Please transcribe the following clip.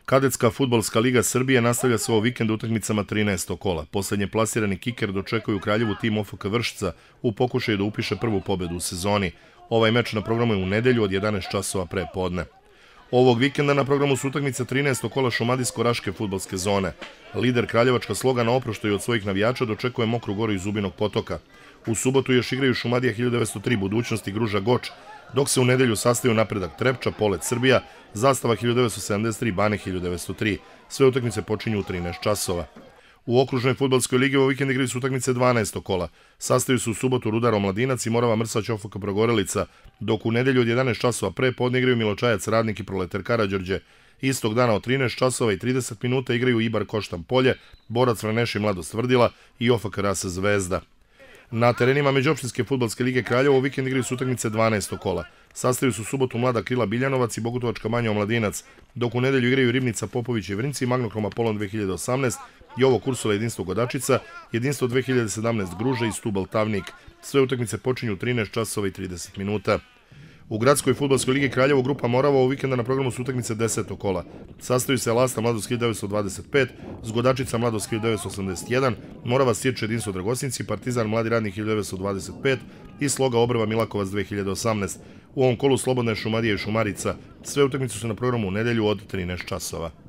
Kadetska fudbalska liga Srbije nastavlja se ovo vikend utakmicama 13. kola. Poslednje plasirani kiker dočekuju Kraljevu tim OFK Vršca u pokušaju da upiše prvu pobedu u sezoni. Ovaj meč na programu je u nedelju od 11 časova pre podne. Ovog vikenda na programu su utakmice 13. kola Šumadijsko-Raške fudbalske zone. Lider Kraljevačka Sloga na oproštaju od svojih navijača dočekuje Mokru Goru iz Zubinog Potoka. U subotu još igraju Šumadija 1903, Budućnost i Gruža Goč, dok se u nedelju sastaju Napredak Trepča, Polet Srbija, Zastava 1973, Bane 1903. Sve utakmice počinju u 13 časova. U okružnoj fudbalskoj ligi ovo vikend igraju su utakmice 12. kola. Sastaju se u subotu Rudar Omladinac i Morava Mrsać OFK Progorelica, dok u nedelju od 11 časova pre podne igraju Miločajac Radnik i Proletar Karađorđe. Istog dana od 13 časova i 30 minuta igraju Ibar Koštan Polje, Borac Vraneš i Mladost Tvrdila i OFK Rasa Zvezda. Na terenima Međuopštinske fudbalske lige Kraljevo ovo vikend igraju su utakmice 12. kola. Sastaju se u subotu Mlada Krila Biljanovac i Bogutovačka Banja Omladinac, dok u nedelju igraju Ribnica Popović i Vrnci, Magnohrom Apolon 2018, Jovo Kursula Jedinstvo Godačica, Jedinstvo 2017 Gruža i Stubal Tavnik. Sve utakmice počinju u 13 časova i 30 minuta. U gradskoj fudbalskoj ligi Kraljevo grupa Morava ovog vikenda na programu su utakmice 10. kola. Sastaju se Lasta Mladost 1925, Zgodačica Mladost 1981, Morava Sirče Jedinstvo Dragosinci, Partizan Mladi radnik 1925 i Sloga Obrva Milakovac 2018. U ovom kolu slobodna je Šumadija i Šumarica. Sve utakmice su na programu u nedelju od 13 časova.